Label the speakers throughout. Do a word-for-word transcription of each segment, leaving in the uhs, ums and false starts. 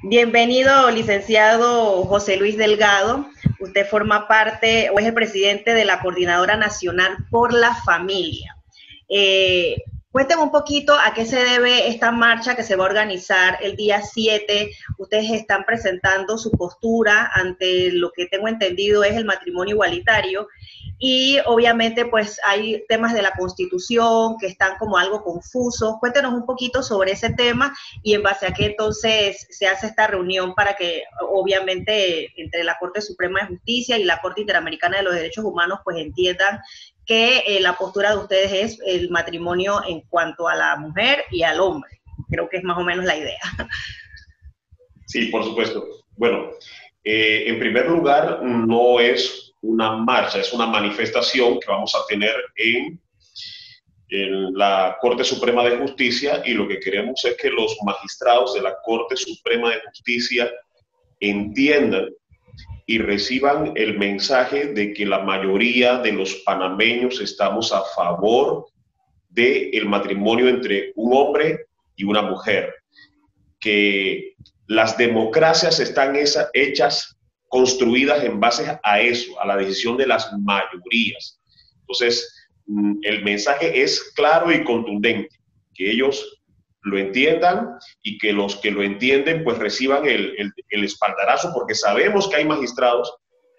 Speaker 1: Bienvenido, licenciado José Luis Delgado. Usted forma parte o es el presidente de la Coordinadora Nacional por la Familia. Eh, cuénteme un poquito a qué se debe esta marcha que se va a organizar el día siete. Ustedes están presentando su postura ante lo que tengo entendido es el matrimonio igualitario. Y obviamente pues hay temas de la Constitución que están como algo confusos. Cuéntenos un poquito sobre ese tema y en base a qué entonces se hace esta reunión para que obviamente entre la Corte Suprema de Justicia y la Corte Interamericana de los Derechos Humanos pues entiendan que eh, la postura de ustedes es el matrimonio en cuanto a la mujer y al hombre. Creo que es más o menos la idea.
Speaker 2: Sí, por supuesto. Bueno, eh, en primer lugar, no es una marcha, es una manifestación que vamos a tener en, en la Corte Suprema de Justicia, y lo que queremos es que los magistrados de la Corte Suprema de Justicia entiendan y reciban el mensaje de que la mayoría de los panameños estamos a favor del matrimonio entre un hombre y una mujer, que las democracias están esa, hechas, construidas en base a eso, a la decisión de las mayorías. Entonces, el mensaje es claro y contundente, que ellos lo entiendan y que los que lo entienden pues reciban el, el, el espaldarazo, porque sabemos que hay magistrados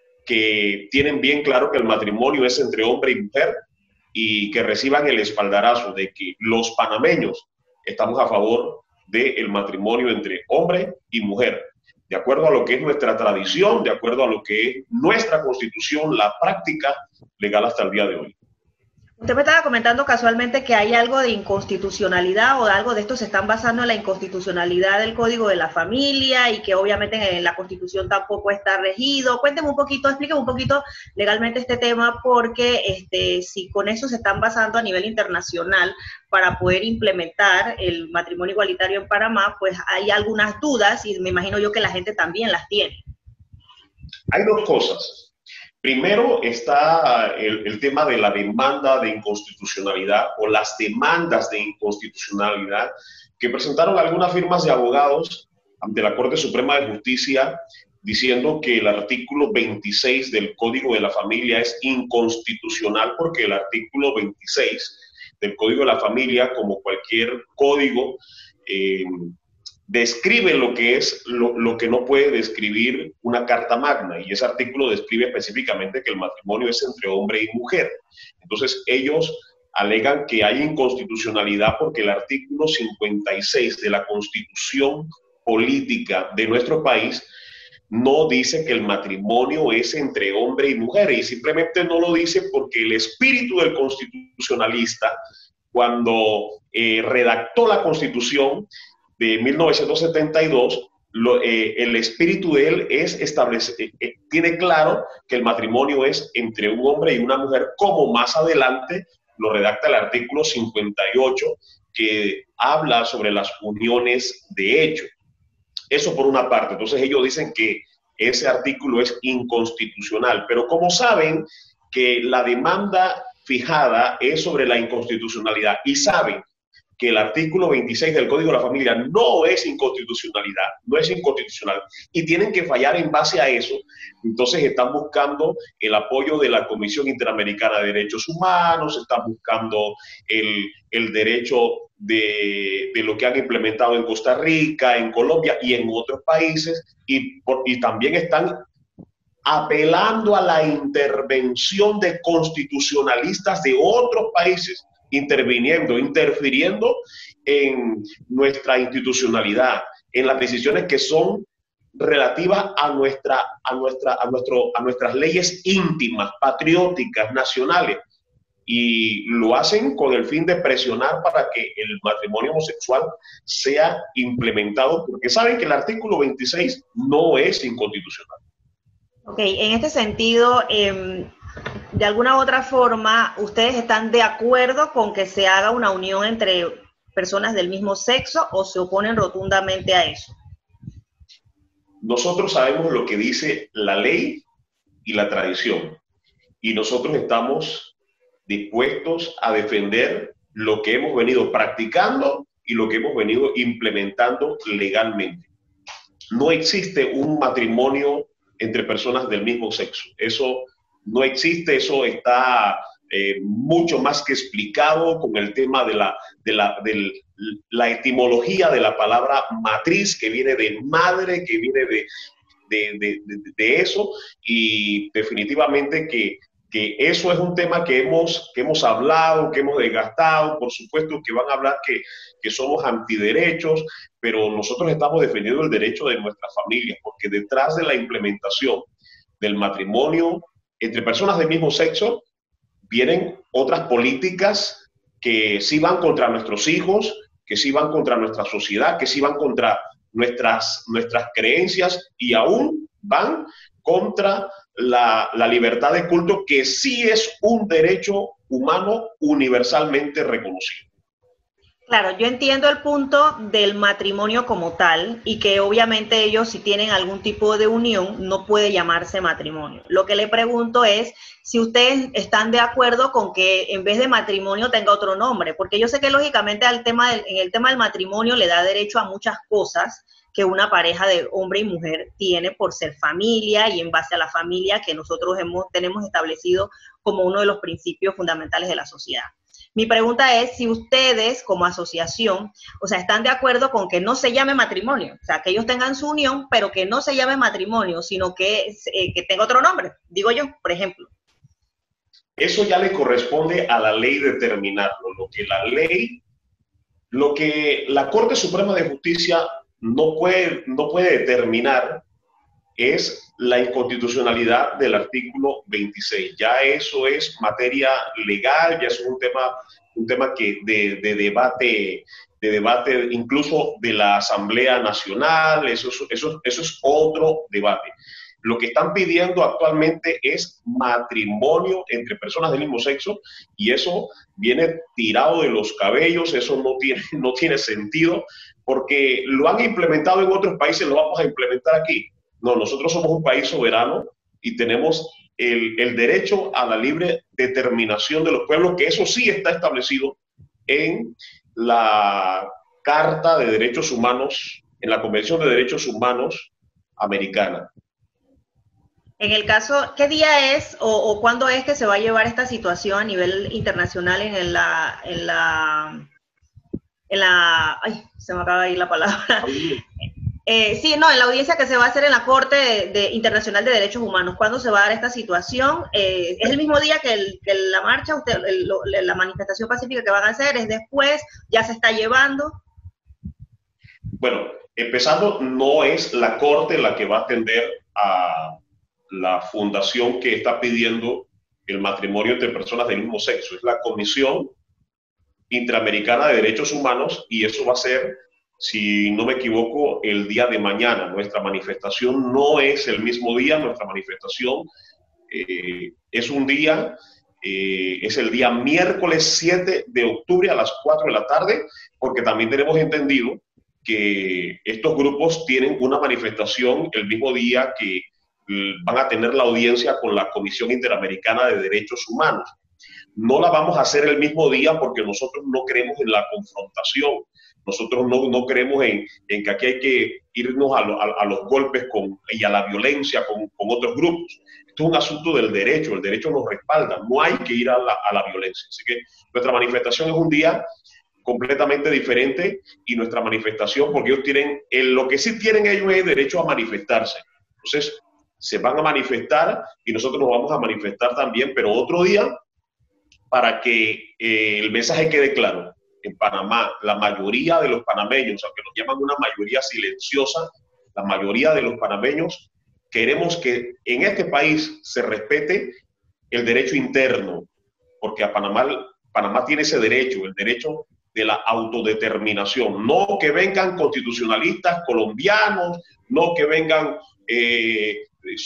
Speaker 2: que tienen bien claro que el matrimonio es entre hombre y mujer, y que reciban el espaldarazo de que los panameños estamos a favor del matrimonio entre hombre y mujer, de acuerdo a lo que es nuestra tradición, de acuerdo a lo que es nuestra Constitución, la práctica legal hasta el día de hoy.
Speaker 1: Usted me estaba comentando casualmente que hay algo de inconstitucionalidad o algo de esto se están basando en la inconstitucionalidad del Código de la Familia y que obviamente en la Constitución tampoco está regido. Cuénteme un poquito, explíqueme un poquito legalmente este tema, porque este, si con eso se están basando a nivel internacional para poder implementar el matrimonio igualitario en Panamá, pues hay algunas dudas y me imagino yo que la gente también las tiene.
Speaker 2: Hay dos cosas. Primero está el, el tema de la demanda de inconstitucionalidad o las demandas de inconstitucionalidad que presentaron algunas firmas de abogados ante la Corte Suprema de Justicia diciendo que el artículo veintiséis del Código de la Familia es inconstitucional porque el artículo veintiséis del Código de la Familia, como cualquier código, eh, describe lo que es, lo, lo que no puede describir una carta magna, y ese artículo describe específicamente que el matrimonio es entre hombre y mujer. Entonces ellos alegan que hay inconstitucionalidad porque el artículo cincuenta y seis de la Constitución Política de nuestro país no dice que el matrimonio es entre hombre y mujer, y simplemente no lo dice porque el espíritu del constitucionalista, cuando eh, redactó la Constitución de mil novecientos setenta y dos, lo, eh, el espíritu de él es establecer, eh, eh, tiene claro que el matrimonio es entre un hombre y una mujer, como más adelante lo redacta el artículo cincuenta y ocho, que habla sobre las uniones de hecho. Eso por una parte. Entonces ellos dicen que ese artículo es inconstitucional, pero como saben que la demanda fijada es sobre la inconstitucionalidad y saben que el artículo veintiséis del Código de la Familia no es inconstitucionalidad, no es inconstitucional, y tienen que fallar en base a eso, entonces están buscando el apoyo de la Comisión Interamericana de Derechos Humanos, están buscando el, el derecho de, de lo que han implementado en Costa Rica, en Colombia y en otros países, y, por, y también están apelando a la intervención de constitucionalistas de otros países, interviniendo, interfiriendo en nuestra institucionalidad, en las decisiones que son relativas a, nuestra, a, nuestra, a, nuestro, a nuestras leyes íntimas, patrióticas, nacionales, y lo hacen con el fin de presionar para que el matrimonio homosexual sea implementado, porque saben que el artículo veintiséis no es inconstitucional.
Speaker 1: Ok, en este sentido, eh, de alguna u otra forma, ¿ustedes están de acuerdo con que se haga una unión entre personas del mismo sexo o se oponen rotundamente a eso?
Speaker 2: Nosotros sabemos lo que dice la ley y la tradición, y nosotros estamos dispuestos a defender lo que hemos venido practicando y lo que hemos venido implementando legalmente. no existe un matrimonio entre personas del mismo sexo. Eso no existe, eso está eh, mucho más que explicado con el tema de la, de, la, de la etimología de la palabra matriz, que viene de madre, que viene de, de, de, de, de eso, y definitivamente que, que eso es un tema que hemos, que hemos hablado, que hemos desgastado. Por supuesto que van a hablar que, que somos antiderechos, pero nosotros estamos defendiendo el derecho de nuestras familias, porque detrás de la implementación del matrimonio entre personas del mismo sexo vienen otras políticas que sí van contra nuestros hijos, que sí van contra nuestra sociedad, que sí van contra nuestras, nuestras creencias y aún van contra la, la libertad de culto, que sí es un derecho humano universalmente reconocido.
Speaker 1: Claro, yo entiendo el punto del matrimonio como tal y que obviamente ellos, si tienen algún tipo de unión, no puede llamarse matrimonio. Lo que le pregunto es si ustedes están de acuerdo con que en vez de matrimonio tenga otro nombre, porque yo sé que lógicamente al tema del, en el tema del matrimonio le da derecho a muchas cosas que una pareja de hombre y mujer tiene por ser familia y en base a la familia que nosotros hemos, tenemos establecido como uno de los principios fundamentales de la sociedad. Mi pregunta es si ustedes como asociación, o sea, están de acuerdo con que no se llame matrimonio, o sea, que ellos tengan su unión, pero que no se llame matrimonio, sino que, eh, que tenga otro nombre, digo yo, por ejemplo.
Speaker 2: Eso ya le corresponde a la ley determinarlo. Lo que la ley, lo que la Corte Suprema de Justicia no puede, no puede determinar es la inconstitucionalidad del artículo veintiséis. Ya eso es materia legal, ya es un tema, un tema que de, de debate, de debate incluso de la Asamblea Nacional, eso, eso, eso es otro debate. Lo que están pidiendo actualmente es matrimonio entre personas del mismo sexo y eso viene tirado de los cabellos, eso no tiene, no tiene sentido porque lo han implementado en otros países, lo vamos a implementar aquí. No, nosotros somos un país soberano y tenemos el, el derecho a la libre determinación de los pueblos, que eso sí está establecido en la Carta de Derechos Humanos, en la Convención de Derechos Humanos Americana.
Speaker 1: En el caso, ¿qué día es o, o cuándo es que se va a llevar esta situación a nivel internacional en la, en la, en la, ay, se me acaba de ir la palabra. Eh, sí, no, en la audiencia que se va a hacer en la Corte de, de Internacional de Derechos Humanos. ¿Cuándo se va a dar esta situación? Eh, ¿Es el mismo día que, el, que la marcha, usted, el, la manifestación pacífica que van a hacer? ¿Es después? ¿Ya se está llevando?
Speaker 2: Bueno, empezando, no es la Corte la que va a atender a la fundación que está pidiendo el matrimonio entre personas del mismo sexo. Es la Comisión Interamericana de Derechos Humanos y eso va a ser, si no me equivoco, el día de mañana. Nuestra manifestación no es el mismo día, nuestra manifestación eh, es un día, eh, es el día miércoles siete de octubre a las cuatro de la tarde, porque también tenemos entendido que estos grupos tienen una manifestación el mismo día que van a tener la audiencia con la Comisión Interamericana de Derechos Humanos. No la vamos a hacer el mismo día porque nosotros no creemos en la confrontación. Nosotros no, no creemos en, en que aquí hay que irnos a, lo, a, a los golpes con, y a la violencia con, con otros grupos. Esto es un asunto del derecho, el derecho nos respalda, no hay que ir a la, a la violencia. Así que nuestra manifestación es un día completamente diferente y nuestra manifestación, porque ellos tienen, en lo que sí tienen ellos es derecho a manifestarse. Entonces, se van a manifestar y nosotros nos vamos a manifestar también, pero otro día, para que eh, el mensaje quede claro. En Panamá, la mayoría de los panameños, aunque nos llaman una mayoría silenciosa, la mayoría de los panameños queremos que en este país se respete el derecho interno, porque a Panamá, Panamá tiene ese derecho, el derecho de la autodeterminación. No que vengan constitucionalistas colombianos, no que vengan eh,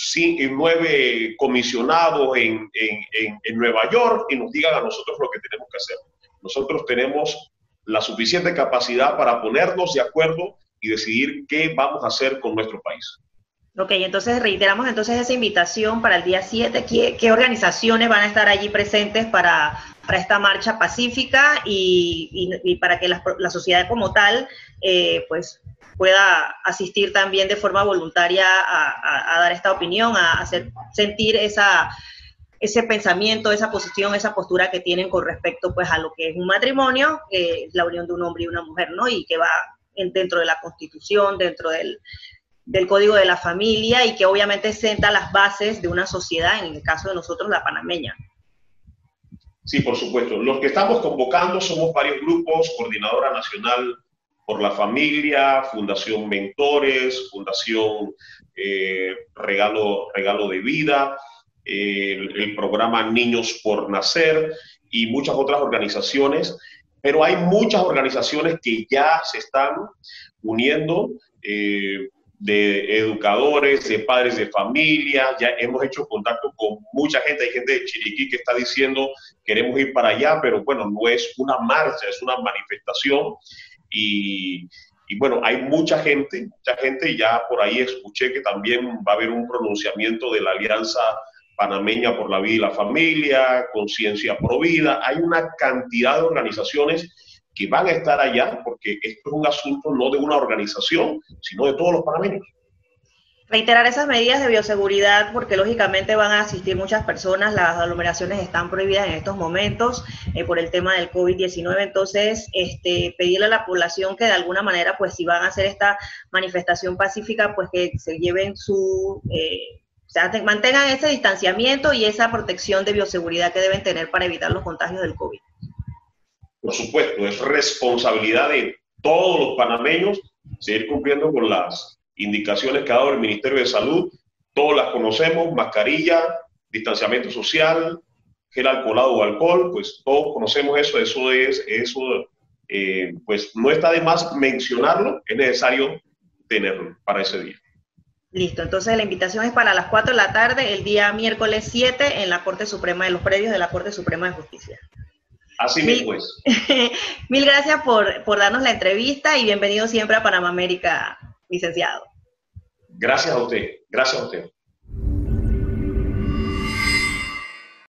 Speaker 2: nueve comisionados en, en, en, en Nueva York y nos digan a nosotros lo que tenemos que hacer. Nosotros tenemos la suficiente capacidad para ponernos de acuerdo y decidir qué vamos a hacer con nuestro país.
Speaker 1: Ok, entonces reiteramos entonces esa invitación para el día siete. ¿Qué, qué organizaciones van a estar allí presentes para, para esta marcha pacífica y, y, y para que la, la sociedad como tal eh, pues pueda asistir también de forma voluntaria a, a, a dar esta opinión, a hacer sentir esa, ese pensamiento, esa posición, esa postura que tienen con respecto pues a lo que es un matrimonio, que es la unión de un hombre y una mujer, ¿no? Y que va en, dentro de la Constitución, dentro del del Código de la Familia y que obviamente sienta las bases de una sociedad, en el caso de nosotros, la panameña.
Speaker 2: Sí, por supuesto. Los que estamos convocando somos varios grupos: Coordinadora Nacional por la Familia, Fundación Mentores, Fundación eh, Regalo, Regalo de Vida, eh, el, el programa Niños por Nacer y muchas otras organizaciones, pero hay muchas organizaciones que ya se están uniendo, eh, de educadores, de padres de familia. Ya hemos hecho contacto con mucha gente. Hay gente de Chiriquí que está diciendo queremos ir para allá, pero bueno, no es una marcha, es una manifestación. Y, y bueno, hay mucha gente, mucha gente, y ya por ahí escuché que también va a haber un pronunciamiento de la Alianza Panameña por la Vida y la Familia, Conciencia Pro Vida. Hay una cantidad de organizaciones que van a estar allá, porque esto es un asunto no de una organización, sino de todos los panameños.
Speaker 1: Reiterar esas medidas de bioseguridad, porque lógicamente van a asistir muchas personas, las aglomeraciones están prohibidas en estos momentos eh, por el tema del COVID diecinueve, entonces este, pedirle a la población que de alguna manera, pues si van a hacer esta manifestación pacífica, pues que se lleven su... Eh, o sea, mantengan ese distanciamiento y esa protección de bioseguridad que deben tener para evitar los contagios del COVID.
Speaker 2: Por supuesto, es responsabilidad de todos los panameños seguir cumpliendo con las indicaciones que ha dado el Ministerio de Salud. Todos las conocemos: mascarilla, distanciamiento social, gel alcoholado o alcohol, pues todos conocemos eso. Eso es, eso eh, pues no está de más mencionarlo, es necesario tenerlo para ese día.
Speaker 1: Listo, entonces la invitación es para las cuatro de la tarde, el día miércoles siete, en la Corte Suprema, en los predios de la Corte Suprema de Justicia.
Speaker 2: Así mismo es.
Speaker 1: Mil gracias por, por darnos la entrevista y bienvenido siempre a Panamá América, licenciado.
Speaker 2: Gracias a usted, gracias a usted.